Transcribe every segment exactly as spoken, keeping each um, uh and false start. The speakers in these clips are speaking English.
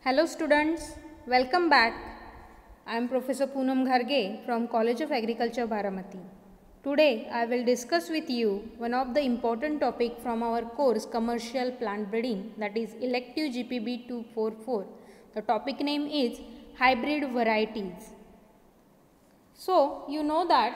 Hello students, welcome back. I am Professor Poonam Gharge from College of Agriculture, Baramati. Today I will discuss with you one of the important topic from our course Commercial Plant Breeding, that is elective G P B two forty-four. The topic name is Hybrid Varieties. So you know that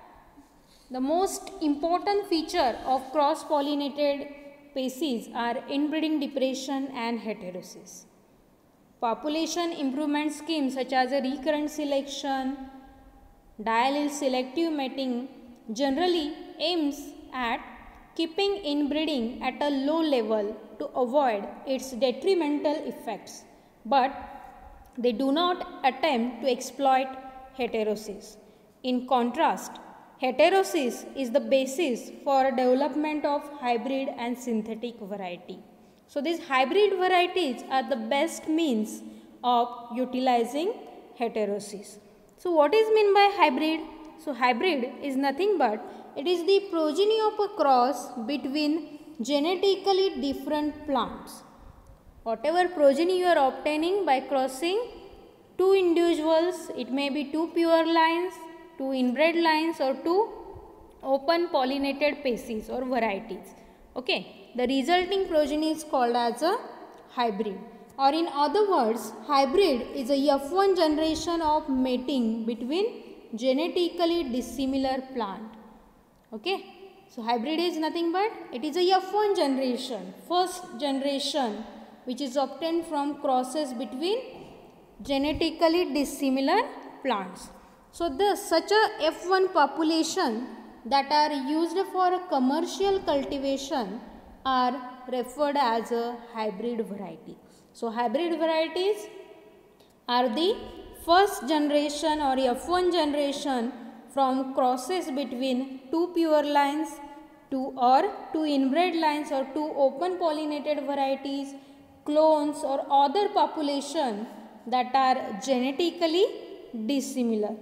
the most important feature of cross-pollinated species are inbreeding depression and heterosis. Population improvement schemes such as a recurrent selection, diallele selective mating generally aims at keeping inbreeding at a low level to avoid its detrimental effects, but they do not attempt to exploit heterosis. In contrast, heterosis is the basis for development of hybrid and synthetic variety. So these hybrid varieties are the best means of utilizing heterosis. So what is meant by hybrid? So hybrid is nothing but it is the progeny of a cross between genetically different plants. Whatever progeny you are obtaining by crossing two individuals, it may be two pure lines, two inbred lines or two open pollinated species or varieties. Okay. The resulting progeny is called as a hybrid, or in other words, hybrid is a F one generation of mating between genetically dissimilar plant. Okay. So hybrid is nothing but it is a F one generation, first generation which is obtained from crosses between genetically dissimilar plants. So the such a F one population that are used for commercial cultivation are referred as a hybrid variety. So hybrid varieties are the first generation or F one generation from crosses between two pure lines, two or two inbred lines or two open pollinated varieties, clones or other population that are genetically dissimilar.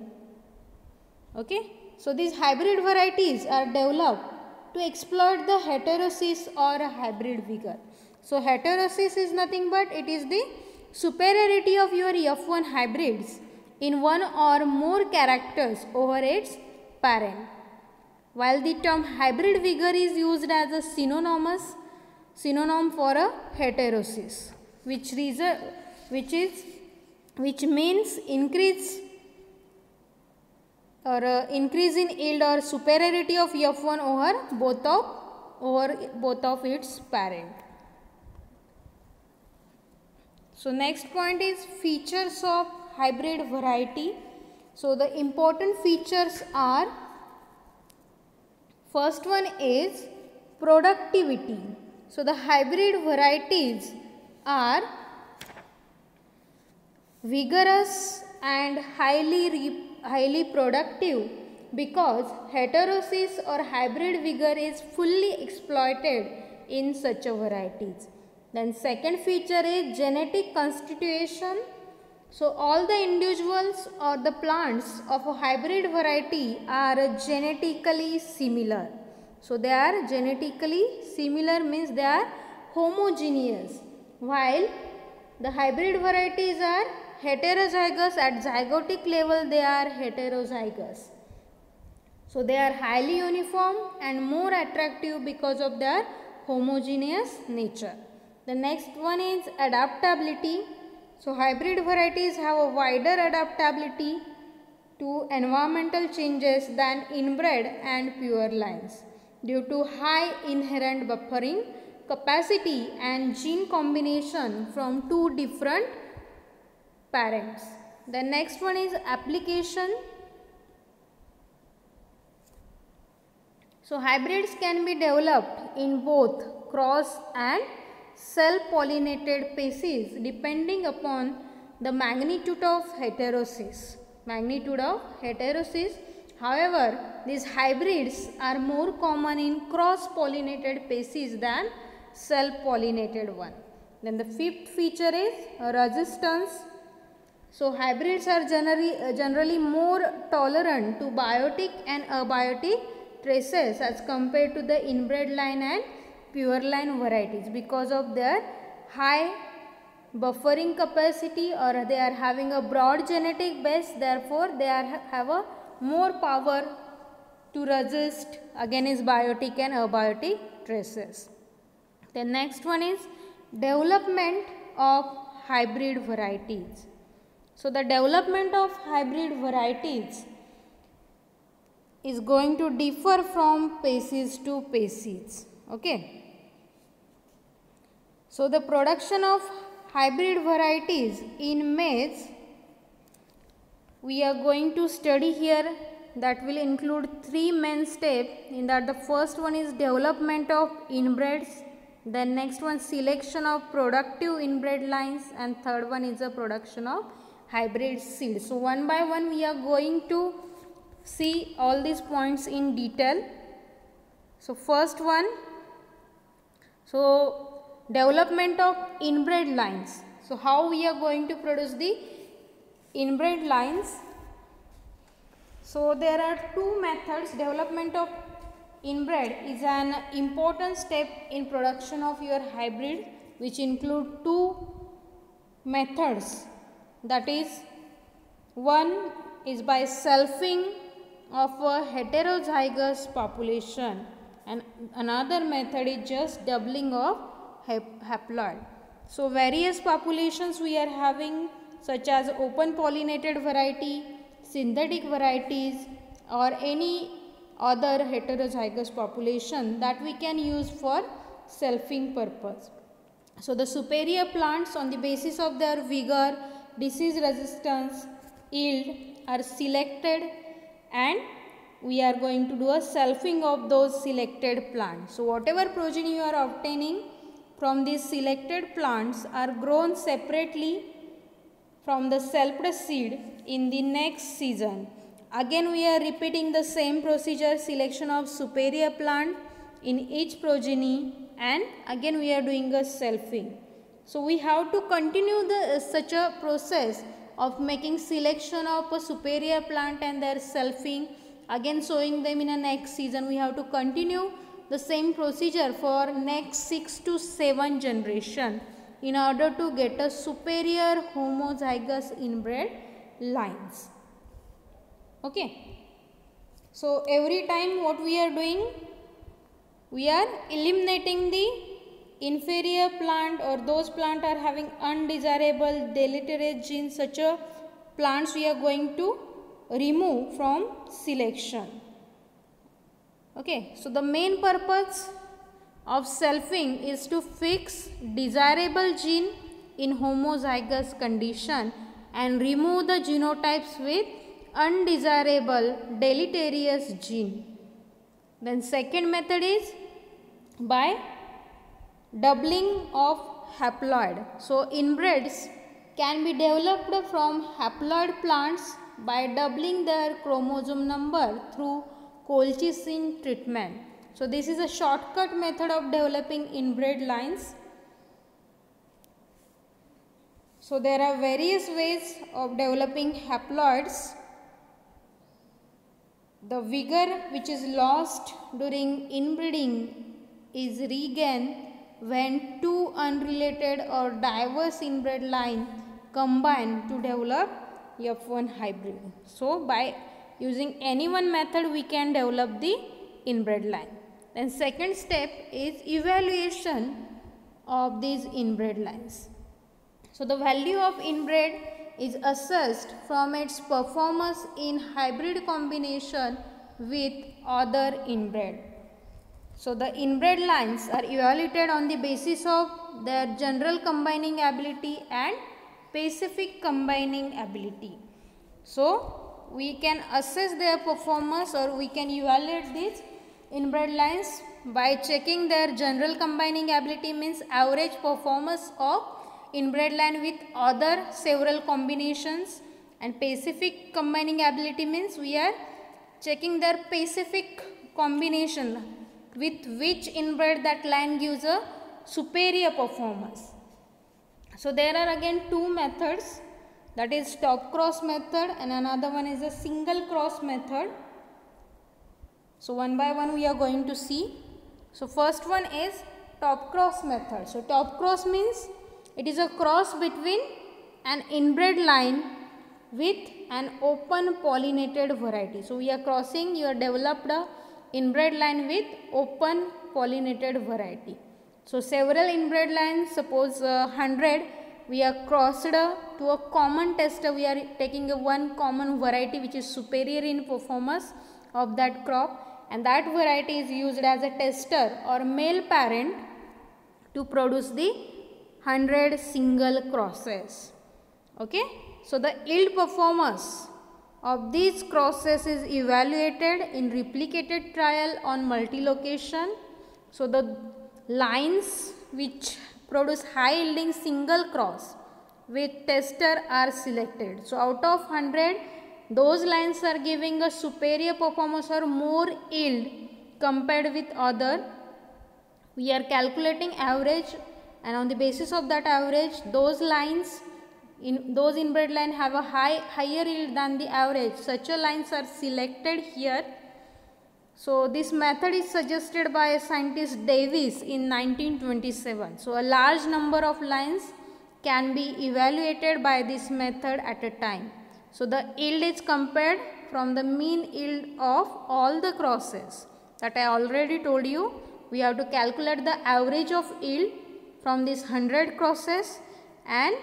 Okay. So these hybrid varieties are developed to exploit the heterosis or hybrid vigor. So heterosis is nothing but it is the superiority of your F one hybrids in one or more characters over its parent, while the term hybrid vigor is used as a synonymous synonym for a heterosis, which reason, which is which means increase or uh, increase in yield or superiority of F one over both of over both of its parent. So next point is features of hybrid variety. So the important features are, first one is productivity. So the hybrid varieties are vigorous and highly highly productive because heterosis or hybrid vigor is fully exploited in such a varieties. Then second feature is genetic constitution. So all the individuals or the plants of a hybrid variety are genetically similar. So they are genetically similar means they are homogeneous, while the hybrid varieties are heterozygous. At zygotic level they are heterozygous. So they are highly uniform and more attractive because of their homogeneous nature. The next one is adaptability. So hybrid varieties have a wider adaptability to environmental changes than inbred and pure lines due to high inherent buffering capacity and gene combination from two different parents. The next one is application. So hybrids can be developed in both cross and self-pollinated species depending upon the magnitude of heterosis. Magnitude of heterosis. However, these hybrids are more common in cross-pollinated species than self-pollinated one. Then the fifth feature is resistance. So hybrids are generally, uh, generally more tolerant to biotic and abiotic stresses as compared to the inbred line and pure line varieties because of their high buffering capacity, or they are having a broad genetic base, therefore they are have a more power to resist against biotic and abiotic stresses. The next one is development of hybrid varieties. So the development of hybrid varieties is going to differ from species to species. Okay. So the production of hybrid varieties in maize, we are going to study here, that will include three main steps. In that, the first one is development of inbreds, then next one selection of productive inbred lines, and third one is the production of hybrid seeds. So one by one we are going to see all these points in detail. So first one, so development of inbred lines. So how we are going to produce the inbred lines? So there are two methods. Development of inbred is an important step in production of your hybrid, which include two methods. That is, one is by selfing of a heterozygous population, and another method is just doubling of haploid. So various populations we are having, such as open pollinated variety, synthetic varieties, or any other heterozygous population that we can use for selfing purpose. So the superior plants, on the basis of their vigor, disease resistance, yield, are selected, and we are going to do a selfing of those selected plants. So whatever progeny you are obtaining from these selected plants are grown separately from the selfed seed in the next season. Again we are repeating the same procedure, selection of superior plant in each progeny, and again we are doing a selfing. So we have to continue the uh, such a process of making selection of a superior plant and their selfing, again sowing them in a next season. We have to continue the same procedure for next six to seven generation in order to get a superior homozygous inbred lines. Okay. So every time what we are doing, we are eliminating the inferior plant, or those plants are having undesirable deleterious genes. Such a plants we are going to remove from selection. Okay. So the main purpose of selfing is to fix desirable gene in homozygous condition and remove the genotypes with undesirable deleterious gene. Then second method is by doubling of haploid. So inbreds can be developed from haploid plants by doubling their chromosome number through colchicine treatment. So this is a shortcut method of developing inbred lines. So there are various ways of developing haploids. The vigor which is lost during inbreeding is regained when two unrelated or diverse inbred lines combine to develop F one hybrid. So by using any one method we can develop the inbred line. Then second step is evaluation of these inbred lines. So the value of inbred is assessed from its performance in hybrid combination with other inbred. So the inbred lines are evaluated on the basis of their general combining ability and specific combining ability. So we can assess their performance, or we can evaluate these inbred lines by checking their general combining ability, means average performance of inbred line with other several combinations, and specific combining ability means we are checking their specific combination with which inbred that line gives a superior performance. So there are again two methods, that is top cross method and another one is a single cross method. So one by one we are going to see. So first one is top cross method. So top cross means It is a cross between an inbred line with an open pollinated variety. So we are crossing, you have developed a inbred line with open pollinated variety. So several inbred lines, suppose uh, one hundred, we are crossed uh, to a common tester. We are taking a one common variety which is superior in performance of that crop, and that variety is used as a tester or male parent to produce the one hundred single crosses. Okay. So the yield performance of these crosses is evaluated in replicated trial on multi-location. So the lines which produce high yielding single cross with tester are selected. So out of one hundred, those lines are giving a superior performance or more yield compared with other. We are calculating average, and on the basis of that average, those lines in those inbred line have a high higher yield than the average. Such a lines are selected here. So this method is suggested by scientist Davis in nineteen twenty-seven. So a large number of lines can be evaluated by this method at a time. So the yield is compared from the mean yield of all the crosses that I already told you. We have to calculate the average of yield from these one hundred crosses, and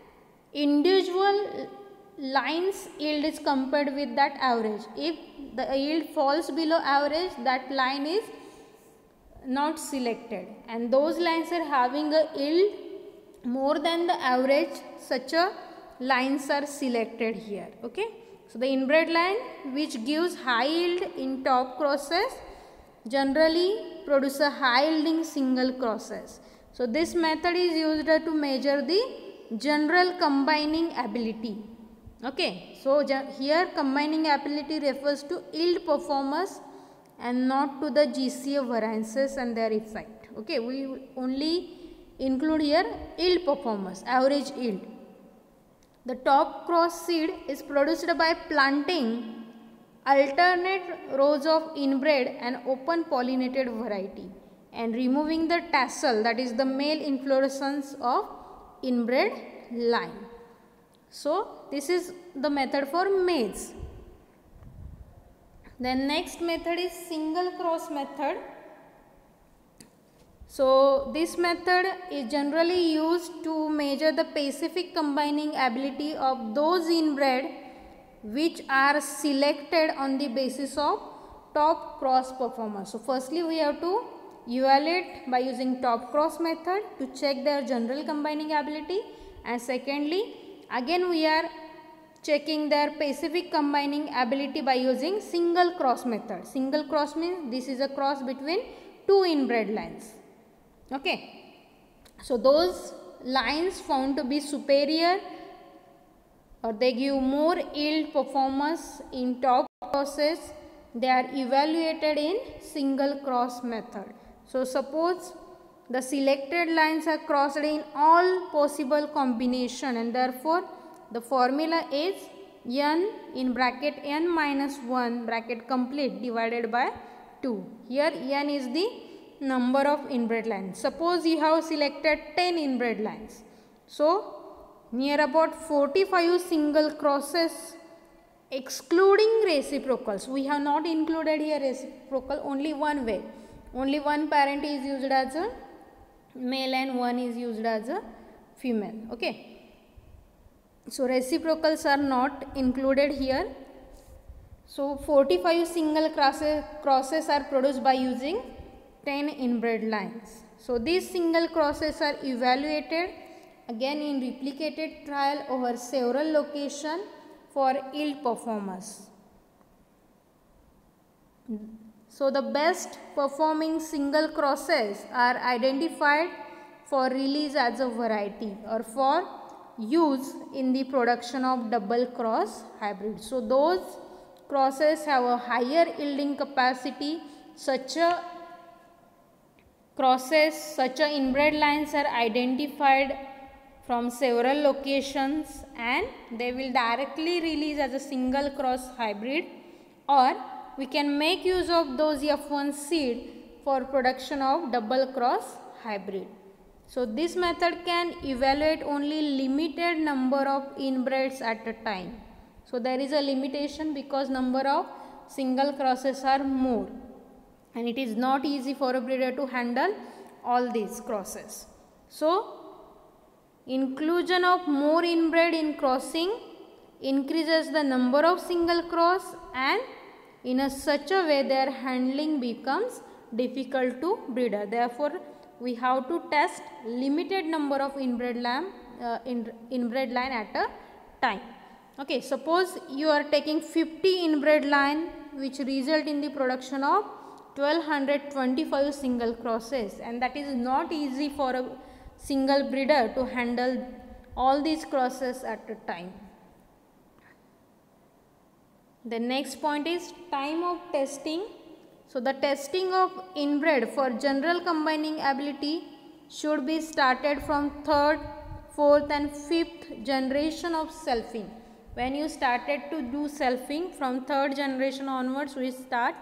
individual lines yield is compared with that average. If the yield falls below average, that line is not selected, and those lines are having a yield more than the average, such a lines are selected here. Okay. So the inbred line which gives high yield in top crosses generally produce a high yielding single crosses. So this method is used to measure the general combining ability. Okay. So here combining ability refers to yield performance and not to the G C A variances and their effect. Okay. We only include here yield performance, average yield. The top cross seed is produced by planting alternate rows of inbred and open pollinated variety and removing the tassel, that is the male inflorescence of inbred line. So this is the method for maize. Then next method is single cross method. So this method is generally used to measure the specific combining ability of those inbred which are selected on the basis of top cross performance. So firstly we have to evaluate by using top cross method to check their general combining ability, and secondly again we are checking their specific combining ability by using single cross method. Single cross means this is a cross between two inbred lines. Okay. So those lines found to be superior or they give more yield performance in top crosses, they are evaluated in single cross method. So suppose the selected lines are crossed in all possible combination, and therefore the formula is n in bracket n minus one bracket complete divided by two. Here n is the number of inbred lines. Suppose you have selected ten inbred lines. So near about forty-five single crosses excluding reciprocals. We have not included here reciprocal, only one way. Only one parent is used as a male and one is used as a female. Okay. So reciprocals are not included here. So forty-five single crosses, crosses are produced by using ten inbred lines. So these single crosses are evaluated again in replicated trial over several locations for yield performance. So the best performing single crosses are identified for release as a variety or for use in the production of double cross hybrid. So those crosses have a higher yielding capacity. Such a crosses, such a inbred lines are identified from several locations and they will directly release as a single cross hybrid, or we can make use of those F one seed for production of double cross hybrid. So this method can evaluate only limited number of inbreds at a time. So there is a limitation because number of single crosses are more, and it is not easy for a breeder to handle all these crosses. So inclusion of more inbred in crossing increases the number of single cross, and in a such a way their handling becomes difficult to breeder. Therefore we have to test limited number of inbred lamb uh, in, inbred line at a time. Okay, suppose you are taking fifty inbred line which result in the production of twelve twenty-five single crosses, and that is not easy for a single breeder to handle all these crosses at a time. The next point is time of testing. So the testing of inbred for general combining ability should be started from third, fourth and fifth generation of selfing. When you started to do selfing, from third generation onwards we start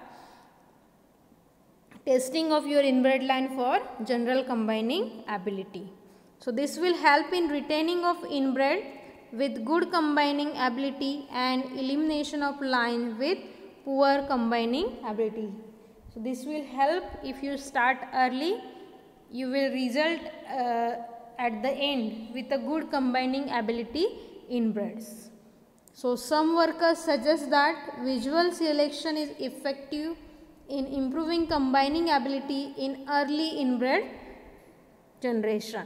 testing of your inbred line for general combining ability. So this will help in retaining of inbred with good combining ability and elimination of line with poor combining ability. So this will help. If you start early, you will result uh, at the end with a good combining ability inbreds. So some workers suggest that visual selection is effective in improving combining ability in early inbred generation.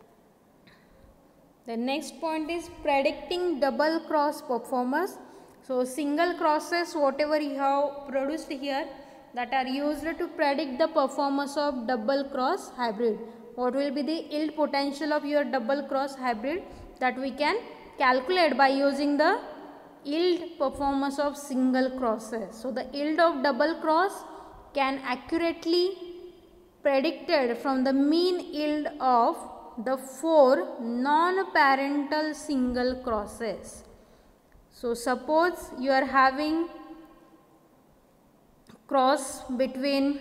The next point is predicting double cross performance. So single crosses whatever you have produced here, that are used to predict the performance of double cross hybrid. What will be the yield potential of your double cross hybrid, that we can calculate by using the yield performance of single crosses. So the yield of double cross can accurately predicted from the mean yield of the four non-parental single crosses. So suppose you are having cross between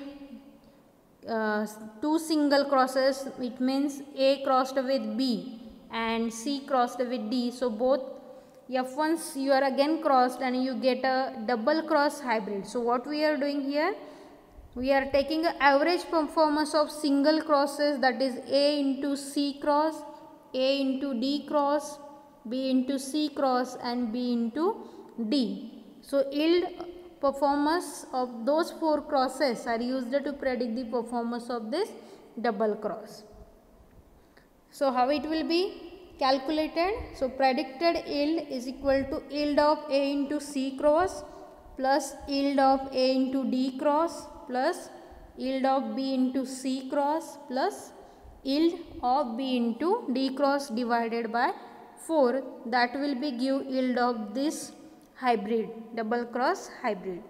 uh, two single crosses, it means A crossed with B and C crossed with D. So both F ones you are again crossed and you get a double cross hybrid. So what we are doing here, we are taking an average performance of single crosses, that is A into C cross, A into D cross, B into C cross and B into D. So yield performance of those four crosses are used to predict the performance of this double cross. So how it will be calculated? So predicted yield is equal to yield of A into C cross plus yield of A into D cross plus yield of B into C cross plus yield of B into D cross divided by four. That will be give yield of this hybrid, double cross hybrid.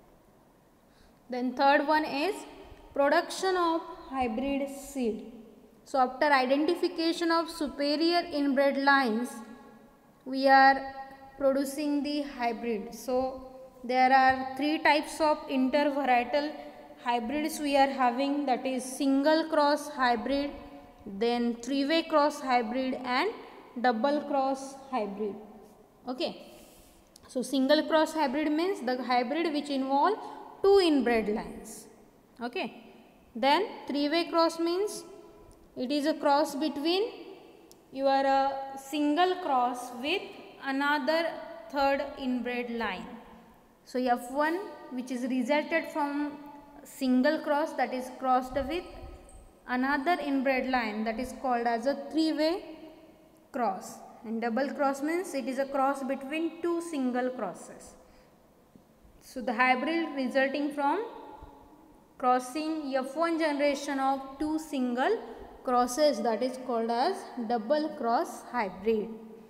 Then third one is production of hybrid seed. So after identification of superior inbred lines, we are producing the hybrid. So there are three types of intervarietal hybrids we are having, that is single cross hybrid, then three-way cross hybrid and double cross hybrid. Okay. So single cross hybrid means the hybrid which involve two inbred lines. Okay. Then three-way cross means it is a cross between your uh, single cross with another third inbred line. So F one which is resulted from single cross, that is crossed with another inbred line, that is called as a three-way cross, and double cross means it is a cross between two single crosses. So the hybrid resulting from crossing F one generation of two single crosses, that is called as double cross hybrid.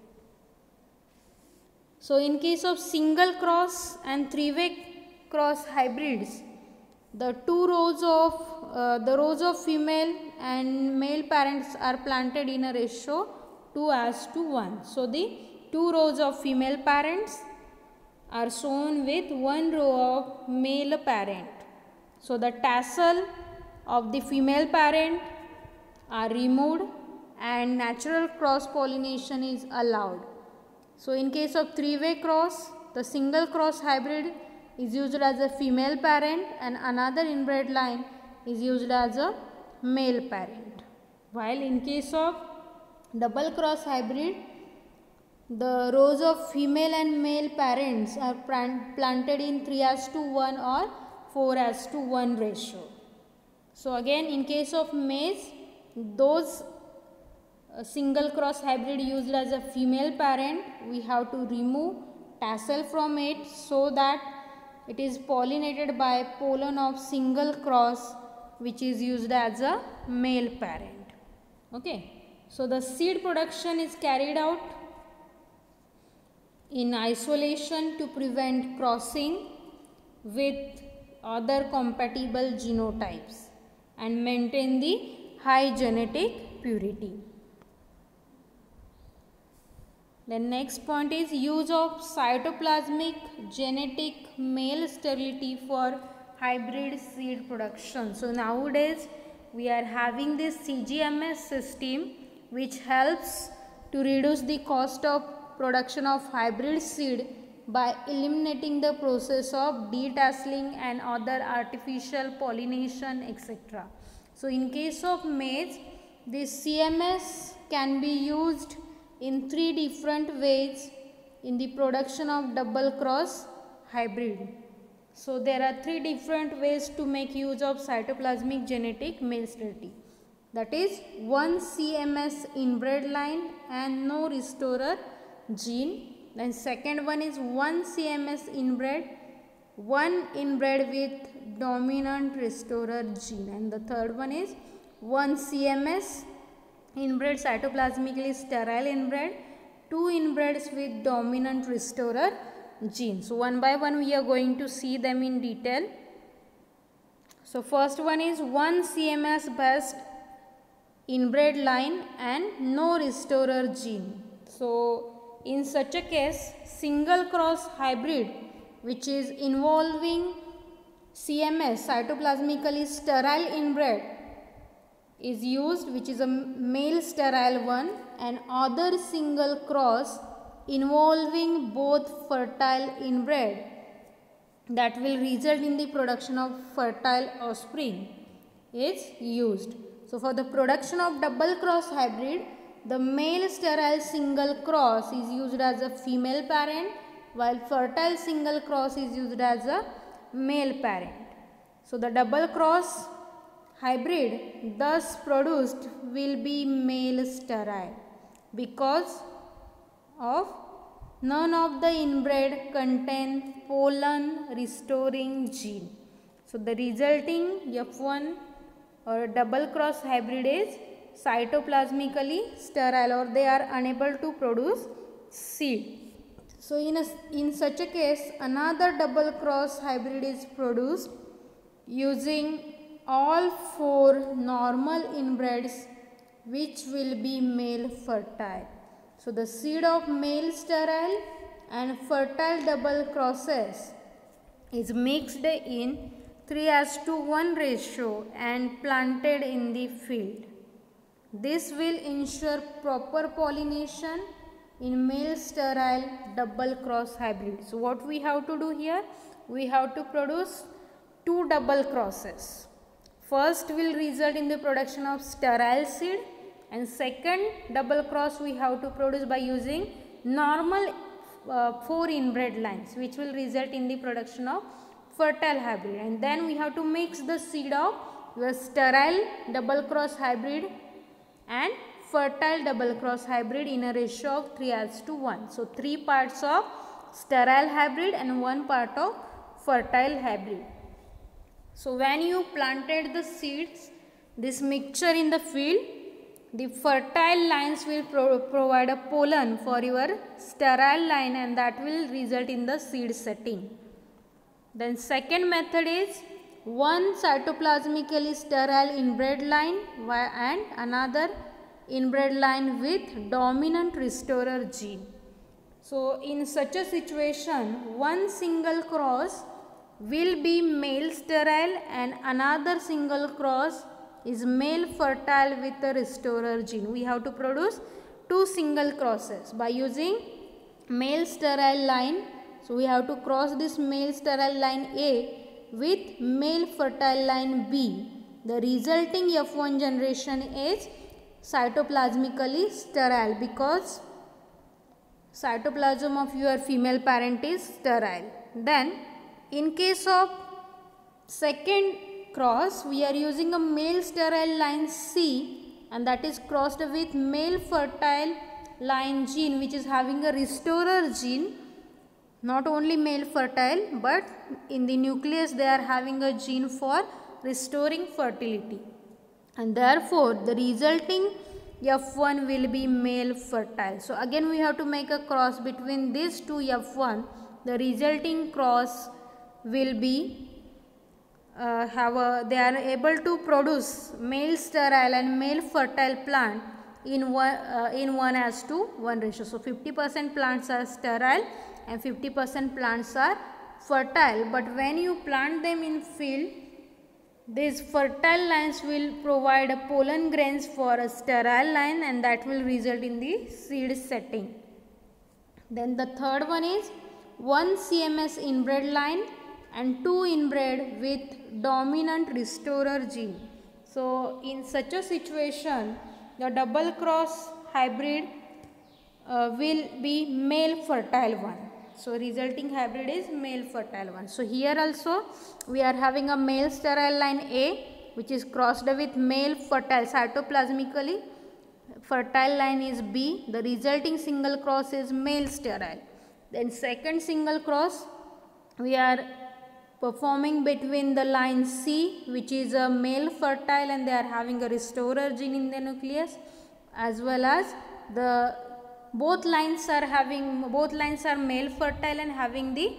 So in case of single cross and three-way cross hybrids, the two rows of uh, the rows of female and male parents are planted in a ratio two as to one. So the two rows of female parents are shown with one row of male parent. So the tassel of the female parent are removed and natural cross pollination is allowed. So in case of three-way cross, the single cross hybrid is used as a female parent and another inbred line is used as a male parent. While in case of double cross hybrid, the rows of female and male parents are planted in three as to one or four as to one ratio. So again, in case of maize, those uh, single cross hybrid used as a female parent, we have to remove tassel from it so that it is pollinated by pollen of single cross, which is used as a male parent. Okay. So the seed production is carried out in isolation to prevent crossing with other compatible genotypes and maintain the high genetic purity. The next point is use of cytoplasmic genetic male sterility for hybrid seed production. So nowadays we are having this C G M S system which helps to reduce the cost of production of hybrid seed by eliminating the process of detasseling and other artificial pollination, et cetera. So in case of maize, this C M S can be used in three different ways in the production of double cross hybrid. So there are three different ways to make use of cytoplasmic genetic male sterility. That is one C M S inbred line and no restorer gene. Then second one is one C M S inbred, one inbred with dominant restorer gene. And the third one is one C M S inbred cytoplasmically sterile inbred, two inbreds with dominant restorer gene. So one by one we are going to see them in detail. So first one is one C M S based inbred line and no restorer gene. So in such a case, single cross hybrid which is involving C M S cytoplasmically sterile inbred is used, which is a male sterile one, and other single cross involving both fertile inbred that will result in the production of fertile offspring is used. So for the production of double cross hybrid, the male sterile single cross is used as a female parent, while fertile single cross is used as a male parent. So the double cross hybrid thus produced will be male sterile because of none of the inbred contain pollen restoring gene. So the resulting F one or double cross hybrid is cytoplasmically sterile, or they are unable to produce seed. So in, a, in such a case, another double cross hybrid is produced using all four normal inbreds which will be male fertile. So the seed of male sterile and fertile double crosses is mixed in three as to one ratio and planted in the field. This will ensure proper pollination in male sterile double cross hybrid. So what we have to do here? We have to produce two double crosses. First will result in the production of sterile seed, and second double cross we have to produce by using normal uh, four inbred lines, which will result in the production of fertile hybrid. And then we have to mix the seed of your sterile double cross hybrid and fertile double cross hybrid in a ratio of three as to one. So three parts of sterile hybrid and one part of fertile hybrid. So when you planted the seeds, this mixture in the field, the fertile lines will pro provide a pollen for your sterile line, and that will result in the seed setting. Then second method is one cytoplasmically sterile inbred line and another inbred line with dominant restorer gene. So in such a situation, one single cross will be male sterile and another single cross is male fertile with the restorer gene. We have to produce two single crosses by using male sterile line. So we have to cross this male sterile line A with male fertile line B. The resulting F one generation is cytoplasmically sterile because cytoplasm of your female parent is sterile. Then in case of second cross, we are using a male sterile line C, and that is crossed with male fertile line gene, which is having a restorer gene. Not only male fertile, but in the nucleus they are having a gene for restoring fertility, and therefore the resulting F one will be male fertile. So again we have to make a cross between these two F one. The resulting cross will be uh, have a, they are able to produce male sterile and male fertile plant in one uh, in one as to one ratio. So fifty percent plants are sterile and fifty percent plants are fertile, but when you plant them in field, these fertile lines will provide a pollen grains for a sterile line, and that will result in the seed setting. Then the third one is one C M S inbred line and two inbred with dominant restorer gene. So in such a situation, the double cross hybrid uh, will be male fertile one. So resulting hybrid is male fertile one. So here also we are having a male sterile line A, which is crossed with male fertile cytoplasmically fertile line is B. The resulting single cross is male sterile. Then second single cross we are performing between the line C, which is a male fertile and they are having a restorer gene in the nucleus, as well as the both lines are having both lines are male fertile and having the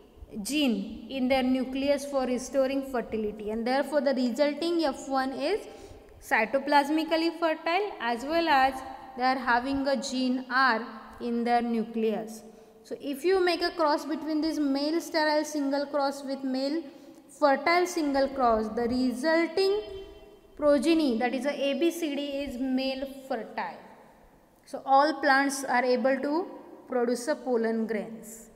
gene in their nucleus for restoring fertility, and therefore the resulting F one is cytoplasmically fertile as well as they are having a gene R in their nucleus. So if you make a cross between this male sterile single cross with male fertile single cross, the resulting progeny, that is a A B C D, is male fertile. So all plants are able to produce a pollen grains.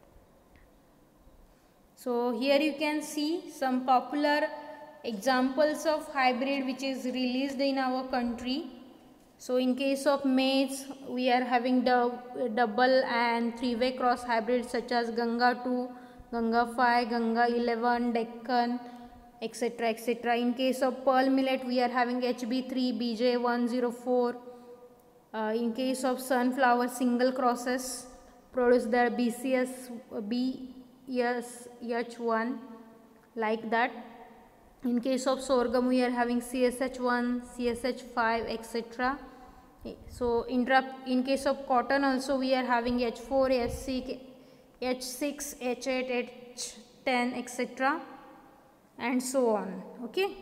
So here you can see some popular examples of hybrid which is released in our country. So in case of maize, we are having the double and three-way cross hybrids such as Ganga two, Ganga five, Ganga eleven, Deccan, et cetera et cetera. In case of pearl millet, we are having H B three, B J one zero four. Uh, in case of sunflower, single crosses produce their B C S, B S H one, like that. In case of sorghum, we are having C S H one, C S H five, et cetera. So in, in case of cotton also we are having H four, H six, H eight, H ten, et cetera, and so on. Okay.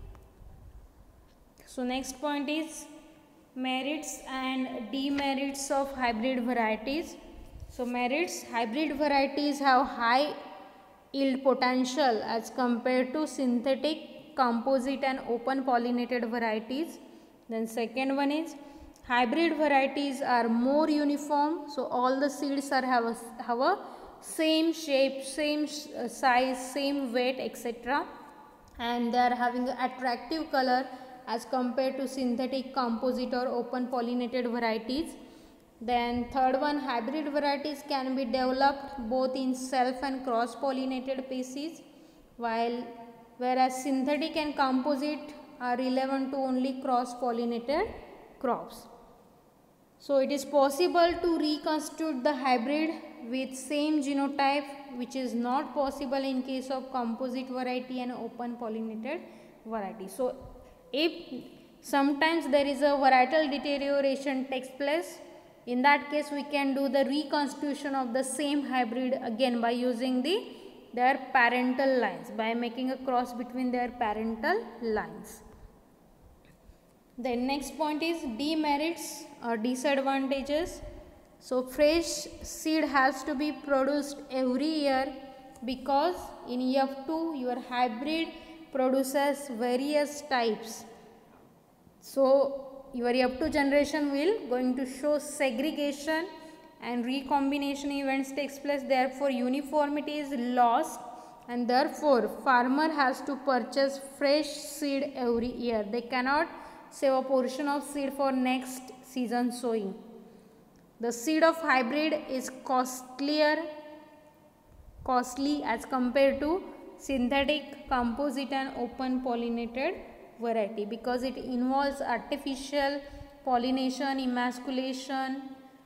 So next point is merits and demerits of hybrid varieties. So merits: hybrid varieties have high yield potential as compared to synthetic, composite and open pollinated varieties. Then second one is hybrid varieties are more uniform, so all the seeds are have a, have a same shape, same size, same weight, et cetera, and they are having an attractive color as compared to synthetic, composite or open pollinated varieties. Then third one, hybrid varieties can be developed both in self and cross pollinated species, while whereas synthetic and composite are relevant to only cross pollinated crops. So it is possible to reconstitute the hybrid with same genotype, which is not possible in case of composite variety and open pollinated variety. So if sometimes there is a varietal deterioration takes place, in that case we can do the reconstitution of the same hybrid again by using the their parental lines, by making a cross between their parental lines. The next point is demerits or disadvantages. So fresh seed has to be produced every year because in F two your hybrid produces various types So your F two generation will going to show segregation and recombination events takes place, therefore uniformity is lost, and therefore farmer has to purchase fresh seed every year. They cannot save a portion of seed for next season sowing. The seed of hybrid is costlier costly as compared to synthetic, composite and open pollinated variety, because it involves artificial pollination, emasculation,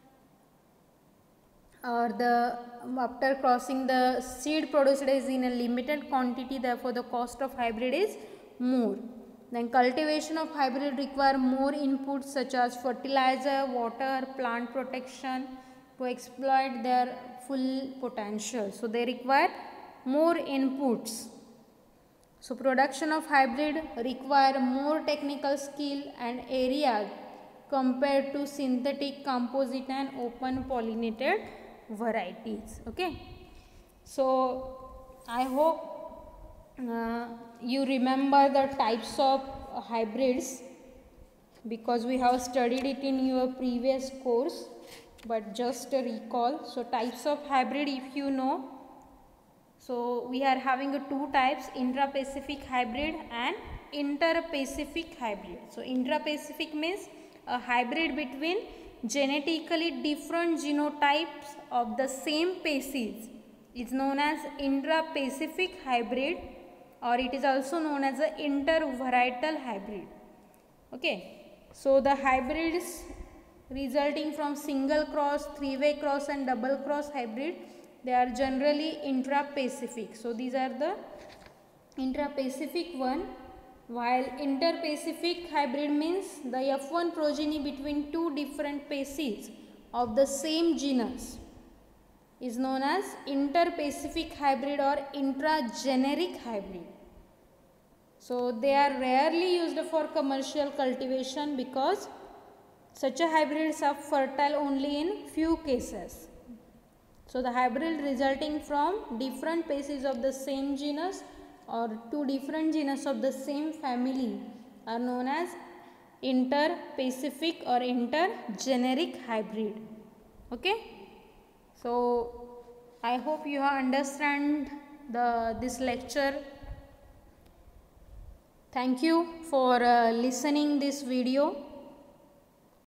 or the after crossing the seed produced is in a limited quantity, therefore the cost of hybrid is more. Then cultivation of hybrid require more inputs such as fertilizer, water, plant protection to exploit their full potential. So they require more inputs. So production of hybrid require more technical skill and area compared to synthetic, composite and open pollinated varieties. Okay. So I hope uh, you remember the types of uh, hybrids, because we have studied it in your previous course, but just a recall. So types of hybrid, if you know, so we are having a two types, intra-Pacific hybrid and inter-Pacific hybrid. So intra-Pacific means a hybrid between genetically different genotypes of the same species is known as intra-Pacific hybrid, or it is also known as an intervarietal hybrid. Okay. So the hybrids resulting from single cross, three-way cross and double cross hybrid, they are generally intra-Pacific. So these are the intra-Pacific one, while inter-Pacific hybrid means the F one progeny between two different species of the same genus is known as inter-Pacific hybrid or intrageneric hybrid. So they are rarely used for commercial cultivation because such a hybrids are fertile only in few cases. So the hybrid resulting from different species of the same genus or two different genus of the same family are known as inter-Pacific or intergeneric hybrid. Okay. So I hope you have understand the this lecture. Thank you for uh, listening this video.